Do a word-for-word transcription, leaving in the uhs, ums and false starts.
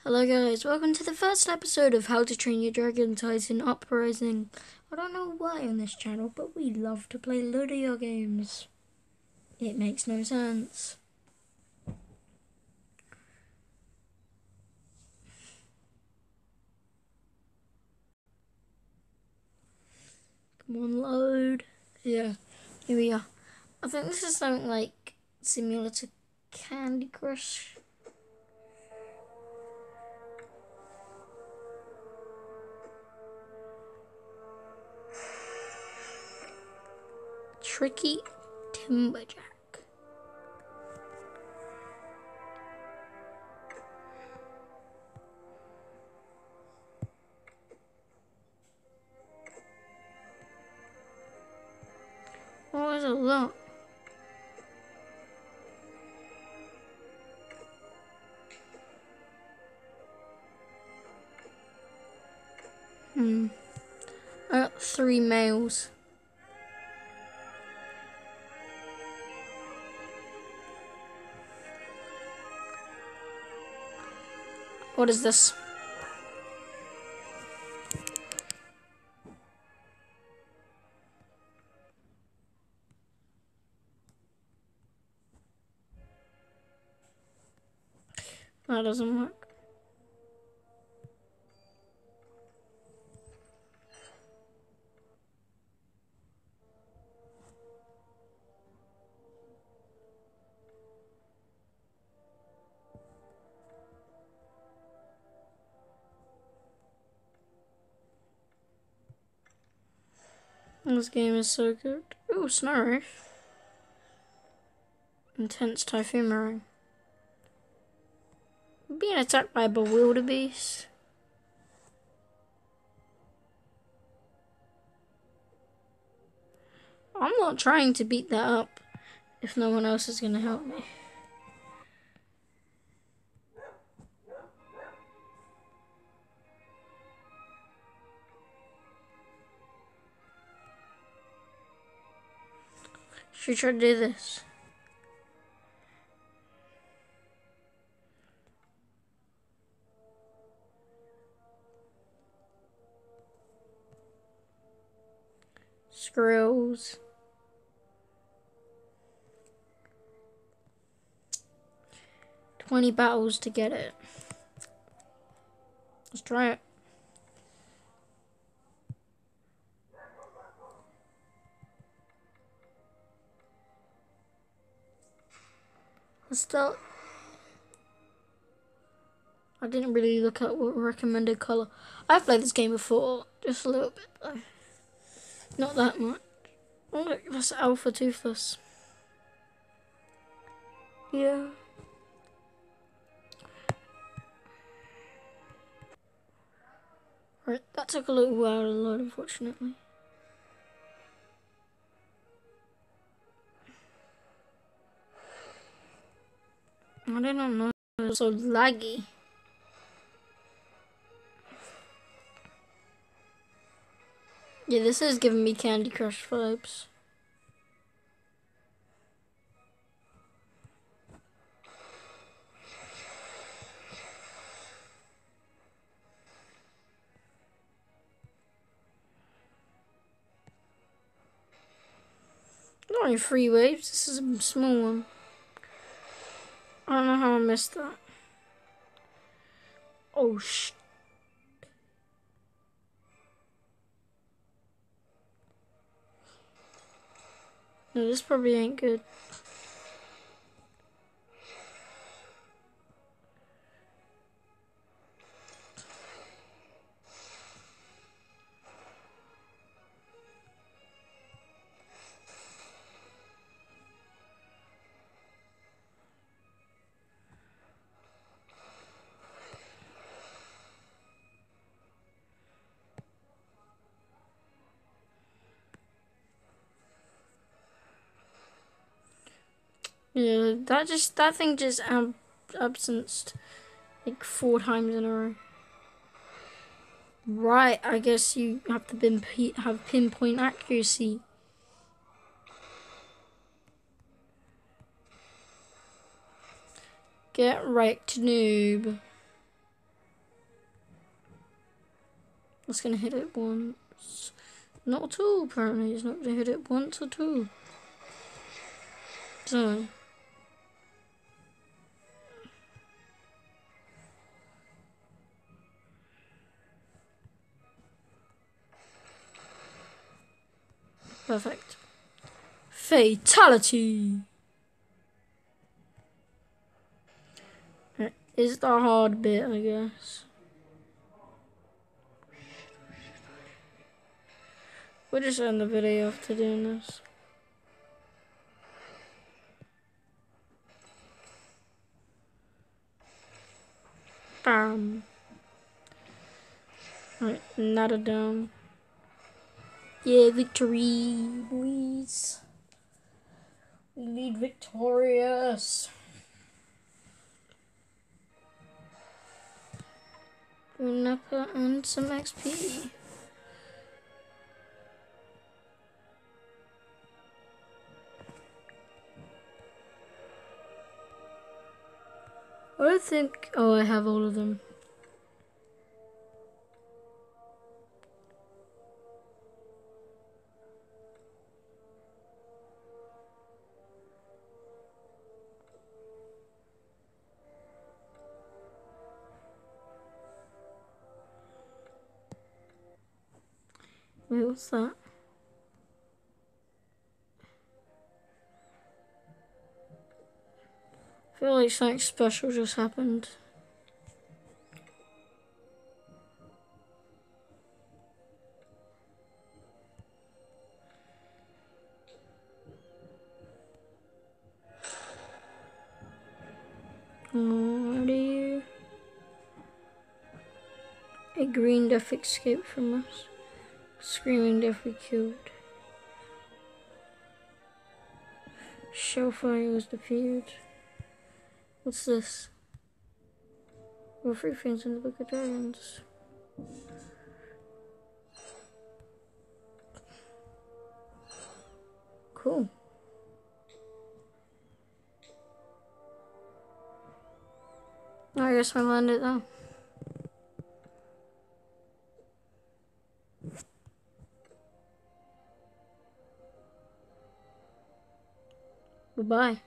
Hello guys, welcome to the first episode of How to Train Your Dragon Titan Uprising. I don't know why on this channel, but we love to play video games. It makes no sense. Come on, load. Yeah, here we are. I think this is something like similar to Candy Crush. Tricky Timberjack. What was it that? Hmm. I got three males. What is this? That doesn't work. This game is so good. Ooh, Snow Reef. Intense Typhoon Meringue. Being attacked by a Bewilderbeast. I'm not trying to beat that up if no one else is going to help me. Should we try to do this? Skrills. twenty battles to get it. Let's try it. Let's start. I didn't really look at what recommended color. I've played this game before, just a little bit though. Not that much. Oh look, that's Alpha Toothless. Yeah. Right, that took a little while to load, unfortunately. I don't know. It's so laggy. Yeah, this is giving me Candy Crush vibes. Not only three waves, this is a small one. I don't know how I missed that. Oh sh. No, this probably ain't good. Yeah, that just that thing just ab absenced like four times in a row. Right, I guess you have to bin have pinpoint accuracy. Get wrecked, noob. It's gonna hit it once. Not two, apparently. It's not gonna hit it once or two. So. Perfect. Fatality! Right, is the hard bit, I guess. We'll just end the video after doing this. Bam. Right, nada down. Yeah, victory, boys. We lead victorious. Nappa and some X P. I don't think. Oh, I have all of them. Wait, what's that? I feel like something special just happened. Alrighty. A green death escaped from us. Screaming death we killed. Shellfire was defeated. What's this? Well, three things in the Book of Dragons. Cool. I guess I landed though. Goodbye.